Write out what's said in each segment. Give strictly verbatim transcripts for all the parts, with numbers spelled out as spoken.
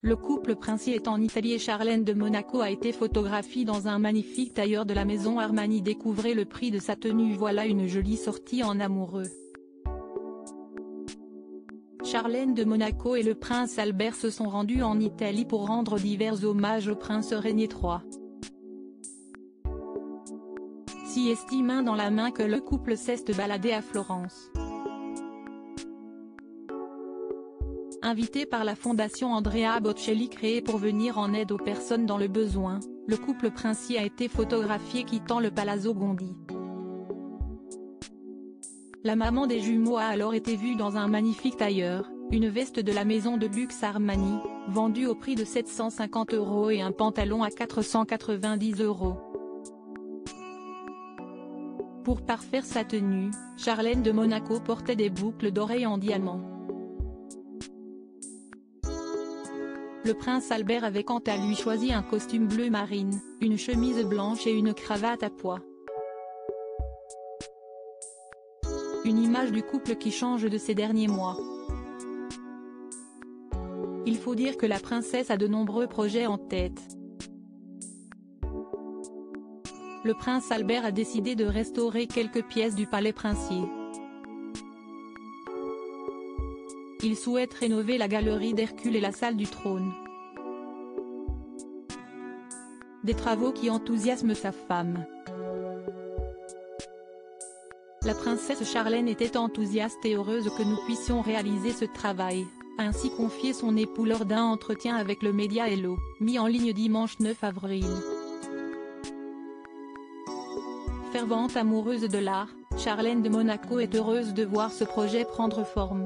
Le couple princier est en Italie et Charlène de Monaco a été photographiée dans un magnifique tailleur de la maison Armani. Découvrez le prix de sa tenue. Voilà une jolie sortie en amoureux. Charlène de Monaco et le prince Albert se sont rendus en Italie pour rendre divers hommages au prince régné trois. Si est main dans la main que le couple s'est baladé à Florence. Invité par la fondation Andrea Bocelli créée pour venir en aide aux personnes dans le besoin, le couple princier a été photographié quittant le Palazzo Gondi. La maman des jumeaux a alors été vue dans un magnifique tailleur, une veste de la maison de luxe Armani, vendue au prix de sept cent cinquante euros et un pantalon à quatre cent quatre-vingt-dix euros. Pour parfaire sa tenue, Charlène de Monaco portait des boucles d'oreilles en diamant. Le prince Albert avait quant à lui choisi un costume bleu marine, une chemise blanche et une cravate à pois. Une image du couple qui change de ces derniers mois. Il faut dire que la princesse a de nombreux projets en tête. Le prince Albert a décidé de restaurer quelques pièces du palais princier. Il souhaite rénover la galerie d'Hercule et la salle du trône. Des travaux qui enthousiasment sa femme. La princesse Charlène était enthousiaste et heureuse que nous puissions réaliser ce travail, a ainsi confié son époux lors d'un entretien avec le média Hello, mis en ligne dimanche neuf avril. Fervente amoureuse de l'art, Charlène de Monaco est heureuse de voir ce projet prendre forme.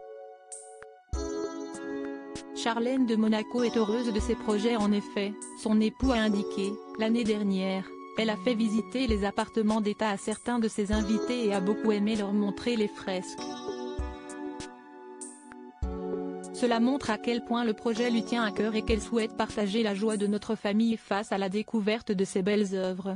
Charlène de Monaco est heureuse de ses projets. En effet, son époux a indiqué, l'année dernière, elle a fait visiter les appartements d'État à certains de ses invités et a beaucoup aimé leur montrer les fresques. Cela montre à quel point le projet lui tient à cœur et qu'elle souhaite partager la joie de notre famille face à la découverte de ces belles œuvres.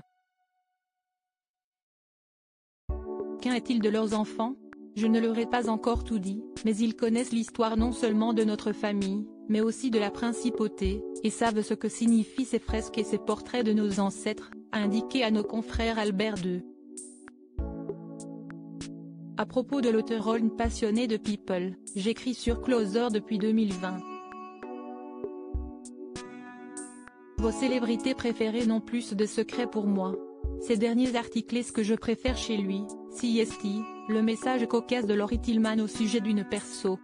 Qu'en est-il de leurs enfants? Je ne leur ai pas encore tout dit, mais ils connaissent l'histoire non seulement de notre famille, mais aussi de la principauté, et savent ce que signifient ces fresques et ces portraits de nos ancêtres, a indiqué à nos confrères Albert deux. À propos de l'auteur Ron passionné de People, j'écris sur Closer depuis deux mille vingt. Vos célébrités préférées n'ont plus de secrets pour moi. Ces derniers articles est ce que je préfère chez lui, C S T, le message cocasse de Laurie Tillman au sujet d'une perso.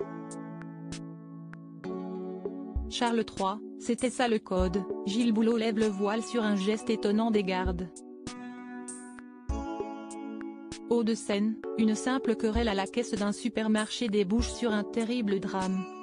Charles trois, c'était ça le code. Gilles Boulot lève le voile sur un geste étonnant des gardes. Hauts-de-Seine, une simple querelle à la caisse d'un supermarché débouche sur un terrible drame.